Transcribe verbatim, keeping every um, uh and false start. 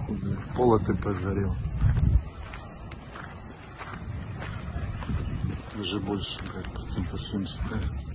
нахуй, блядь. Пол АТП сгорел. Даже больше, блядь, процентов семьдесят, наверное.